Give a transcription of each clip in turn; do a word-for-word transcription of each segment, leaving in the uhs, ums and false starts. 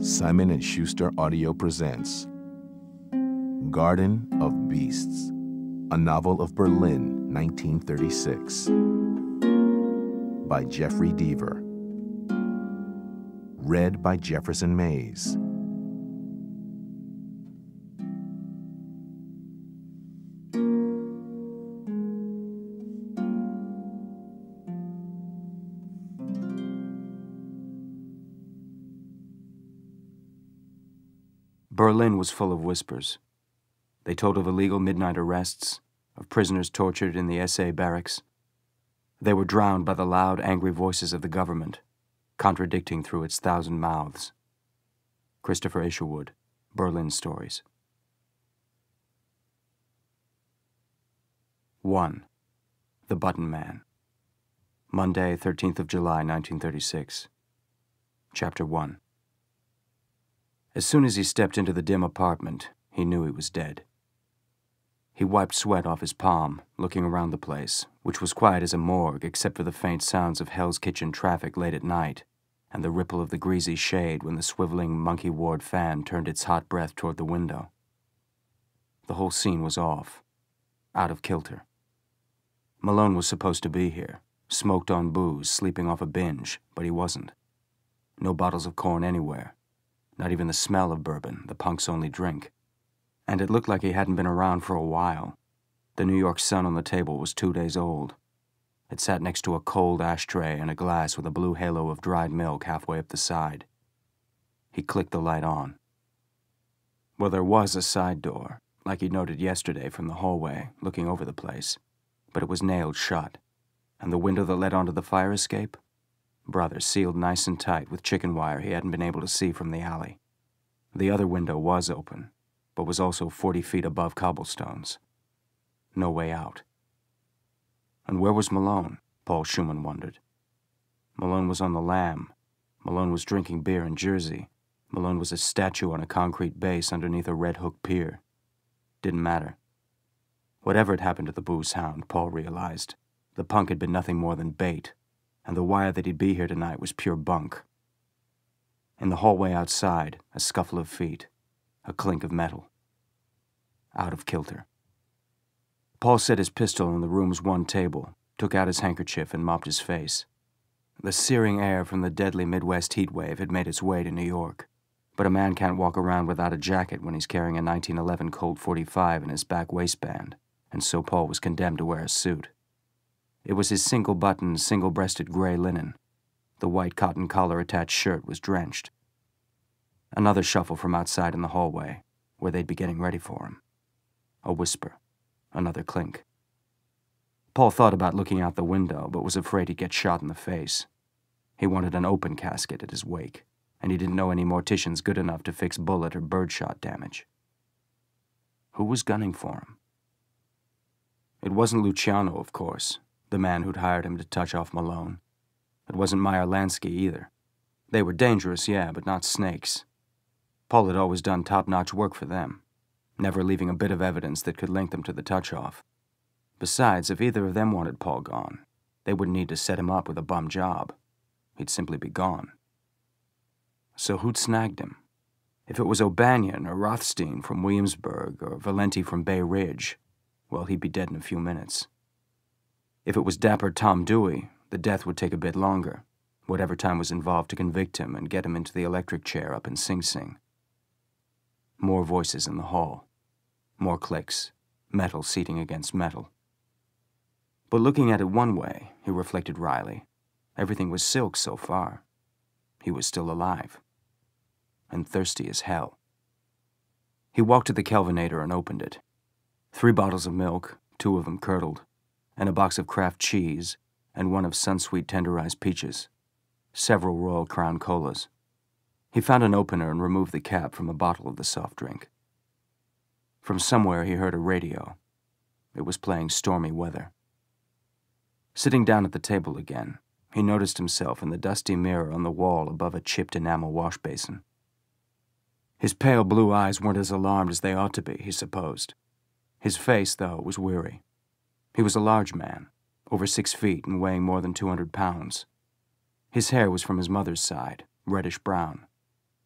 Simon and Schuster Audio presents Garden of Beasts, a novel of Berlin, nineteen thirty-six, by Jeffery Deaver. Read by Jefferson Mays. Berlin was full of whispers. They told of illegal midnight arrests, of prisoners tortured in the S A barracks. They were drowned by the loud, angry voices of the government, contradicting through its thousand mouths. Christopher Isherwood, Berlin Stories. one. The Button Man. Monday, thirteenth of July, nineteen thirty-six. Chapter one. As soon as he stepped into the dim apartment, he knew he was dead. He wiped sweat off his palm, looking around the place, which was quiet as a morgue except for the faint sounds of Hell's Kitchen traffic late at night and the ripple of the greasy shade when the swiveling monkey ward fan turned its hot breath toward the window. The whole scene was off, out of kilter. Malone was supposed to be here, smoked on booze, sleeping off a binge, but he wasn't. No bottles of corn anywhere. Not even the smell of bourbon, the punk's only drink. And it looked like he hadn't been around for a while. The New York Sun on the table was two days old. It sat next to a cold ashtray and a glass with a blue halo of dried milk halfway up the side. He clicked the light on. Well, there was a side door, like he'd noted yesterday from the hallway, looking over the place, but it was nailed shut. And the window that led onto the fire escape? Brother, sealed nice and tight with chicken wire he hadn't been able to see from the alley. The other window was open, but was also forty feet above cobblestones. No way out. And where was Malone? Paul Schumann wondered. Malone was on the lam. Malone was drinking beer in Jersey. Malone was a statue on a concrete base underneath a Red Hook pier. Didn't matter. Whatever had happened to the booze hound, Paul realized, the punk had been nothing more than bait, and the wire that he'd be here tonight was pure bunk. In the hallway outside, a scuffle of feet, a clink of metal. Out of kilter. Paul set his pistol on the room's one table, took out his handkerchief and mopped his face. The searing air from the deadly Midwest heat wave had made its way to New York, but a man can't walk around without a jacket when he's carrying a nineteen eleven Colt forty-five in his back waistband, and so Paul was condemned to wear a suit. It was his single-buttoned, single-breasted gray linen. The white cotton collar-attached shirt was drenched. Another shuffle from outside in the hallway, where they'd be getting ready for him. A whisper. Another clink. Paul thought about looking out the window, but was afraid he'd get shot in the face. He wanted an open casket at his wake, and he didn't know any morticians good enough to fix bullet or birdshot damage. Who was gunning for him? It wasn't Luciano, of course, the man who'd hired him to touch off Malone. It wasn't Meyer Lansky either. They were dangerous, yeah, but not snakes. Paul had always done top-notch work for them, never leaving a bit of evidence that could link them to the touch-off. Besides, if either of them wanted Paul gone, they wouldn't need to set him up with a bum job. He'd simply be gone. So who'd snagged him? If it was O'Banion or Rothstein from Williamsburg or Valenti from Bay Ridge, well, he'd be dead in a few minutes. If it was dapper Tom Dewey, the death would take a bit longer, whatever time was involved to convict him and get him into the electric chair up in Sing Sing. More voices in the hall. More clicks, metal seating against metal. But looking at it one way, he reflected wryly, everything was silk so far. He was still alive. And thirsty as hell. He walked to the Kelvinator and opened it. Three bottles of milk, two of them curdled, and a box of Kraft cheese, and one of Sunsweet tenderized peaches, several Royal Crown Colas. He found an opener and removed the cap from a bottle of the soft drink. From somewhere he heard a radio. It was playing Stormy Weather. Sitting down at the table again, he noticed himself in the dusty mirror on the wall above a chipped enamel wash basin. His pale blue eyes weren't as alarmed as they ought to be, he supposed. His face, though, was weary. He was a large man, over six feet and weighing more than two hundred pounds. His hair was from his mother's side, reddish-brown.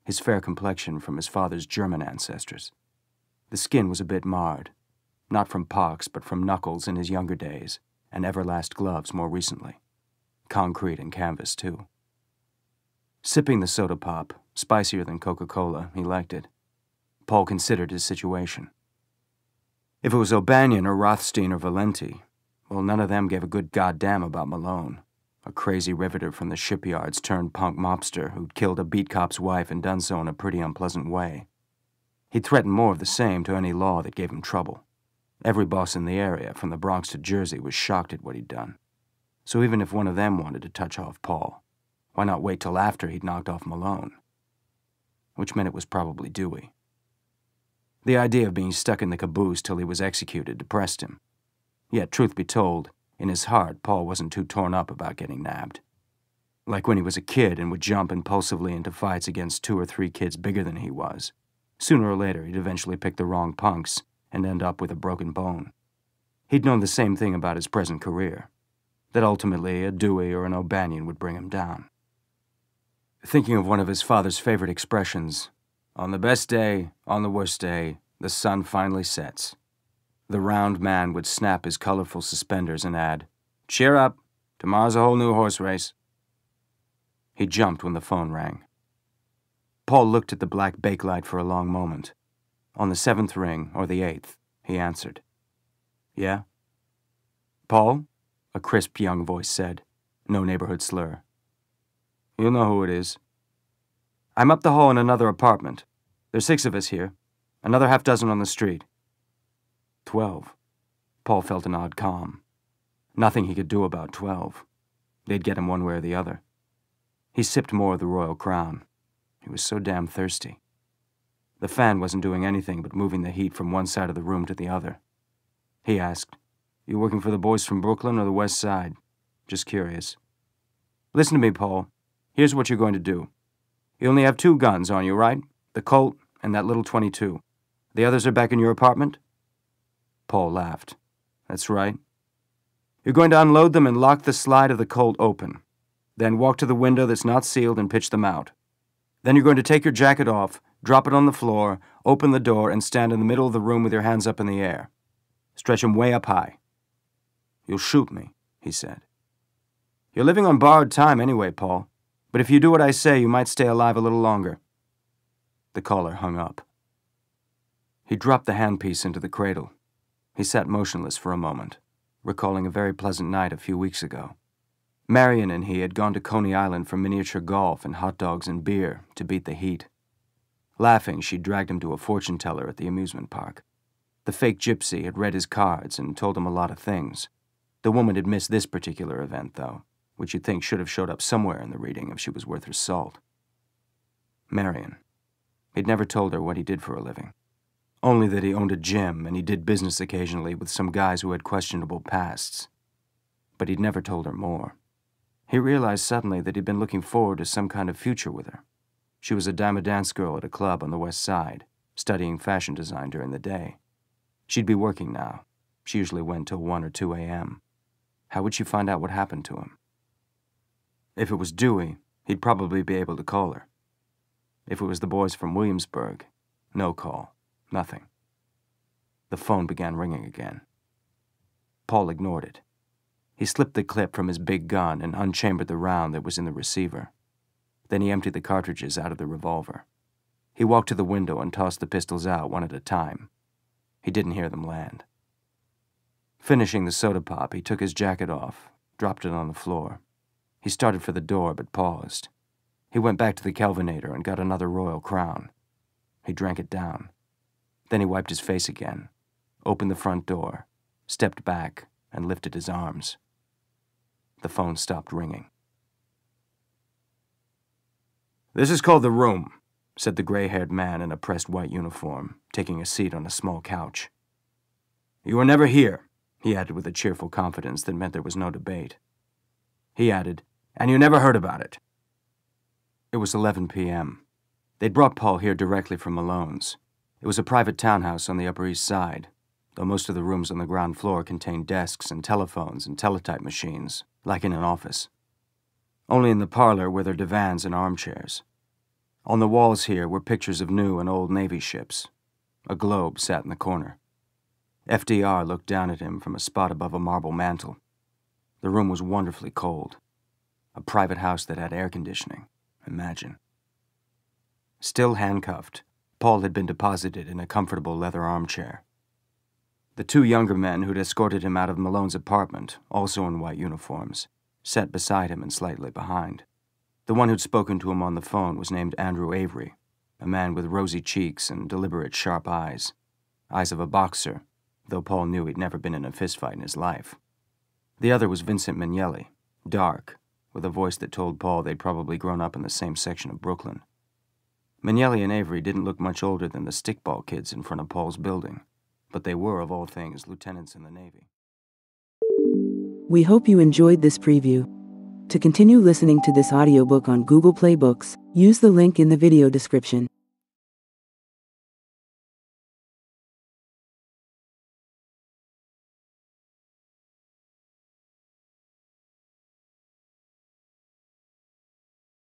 his fair complexion from his father's German ancestors. The skin was a bit marred, not from pox but from knuckles in his younger days, and everlast gloves more recently. Concrete and canvas, too. Sipping the soda pop, spicier than Coca-Cola, he liked it. Paul considered his situation. If it was O'Banion or Rothstein or Valenti, well, none of them gave a good goddamn about Malone, a crazy riveter from the shipyards turned punk mobster who'd killed a beat cop's wife and done so in a pretty unpleasant way. He'd threatened more of the same to any law that gave him trouble. Every boss in the area, from the Bronx to Jersey, was shocked at what he'd done. So even if one of them wanted to touch off Paul, why not wait till after he'd knocked off Malone? Which meant it was probably Dewey. The idea of being stuck in the caboose till he was executed depressed him. Yet, truth be told, in his heart, Paul wasn't too torn up about getting nabbed. Like when he was a kid and would jump impulsively into fights against two or three kids bigger than he was. Sooner or later, he'd eventually pick the wrong punks and end up with a broken bone. He'd known the same thing about his present career, that ultimately a Dewey or an O'Banion would bring him down. Thinking of one of his father's favorite expressions, on the best day, on the worst day, the sun finally sets. The round man would snap his colorful suspenders and add, "Cheer up, tomorrow's a whole new horse race." He jumped when the phone rang. Paul looked at the black bakelite for a long moment. On the seventh ring, or the eighth, he answered. "Yeah?" "Paul?" a crisp young voice said, no neighborhood slur. "You know who it is." "I'm up the hall in another apartment. There's six of us here. Another half dozen on the street." Twelve. Paul felt an odd calm. Nothing he could do about twelve. They'd get him one way or the other. He sipped more of the Royal Crown. He was so damn thirsty. The fan wasn't doing anything but moving the heat from one side of the room to the other. He asked, "You working for the boys from Brooklyn or the West Side? Just curious." "Listen to me, Paul. Here's what you're going to do. You only have two guns on you, right? The Colt and that little twenty-two. The others are back in your apartment?" Paul laughed. "That's right. You're going to unload them and lock the slide of the Colt open. Then walk to the window that's not sealed and pitch them out. Then you're going to take your jacket off, drop it on the floor, open the door, and stand in the middle of the room with your hands up in the air. Stretch them way up high." "You'll shoot me," he said. "You're living on borrowed time anyway, Paul. But if you do what I say, you might stay alive a little longer." The caller hung up. He dropped the handpiece into the cradle. He sat motionless for a moment, recalling a very pleasant night a few weeks ago. Marion and he had gone to Coney Island for miniature golf and hot dogs and beer to beat the heat. Laughing, she dragged him to a fortune teller at the amusement park. The fake gypsy had read his cards and told him a lot of things. The woman had missed this particular event, though, which you'd think should have showed up somewhere in the reading if she was worth her salt. Marion. He'd never told her what he did for a living. Only that he owned a gym and he did business occasionally with some guys who had questionable pasts. But he'd never told her more. He realized suddenly that he'd been looking forward to some kind of future with her. She was a dime-a-dance girl at a club on the West Side, studying fashion design during the day. She'd be working now. She usually went till one or two a m How would she find out what happened to him? If it was Dewey, he'd probably be able to call her. If it was the boys from Williamsburg, no call, nothing. The phone began ringing again. Paul ignored it. He slipped the clip from his big gun and unchambered the round that was in the receiver. Then he emptied the cartridges out of the revolver. He walked to the window and tossed the pistols out one at a time. He didn't hear them land. Finishing the soda pop, he took his jacket off, dropped it on the floor. He started for the door, but paused. He went back to the Kelvinator and got another Royal Crown. He drank it down. Then he wiped his face again, opened the front door, stepped back, and lifted his arms. The phone stopped ringing. "This is called the room," said the gray-haired man in a pressed white uniform, taking a seat on a small couch. "You were never here," he added with a cheerful confidence that meant there was no debate. He added, "and you never heard about it." It was eleven p m They'd brought Paul here directly from Malone's. It was a private townhouse on the Upper East Side, though most of the rooms on the ground floor contained desks and telephones and teletype machines, like in an office. Only in the parlor were there divans and armchairs. On the walls here were pictures of new and old Navy ships. A globe sat in the corner. F D R looked down at him from a spot above a marble mantel. The room was wonderfully cold. A private house that had air conditioning. Imagine. Still handcuffed, Paul had been deposited in a comfortable leather armchair. The two younger men who'd escorted him out of Malone's apartment, also in white uniforms, sat beside him and slightly behind. The one who'd spoken to him on the phone was named Andrew Avery, a man with rosy cheeks and deliberate sharp eyes. Eyes of a boxer, though Paul knew he'd never been in a fistfight in his life. The other was Vincent Mignelli, dark, with a voice that told Paul they'd probably grown up in the same section of Brooklyn. Mignelli and Avery didn't look much older than the stickball kids in front of Paul's building, but they were, of all things, lieutenants in the Navy. We hope you enjoyed this preview. To continue listening to this audiobook on Google Play Books, use the link in the video description.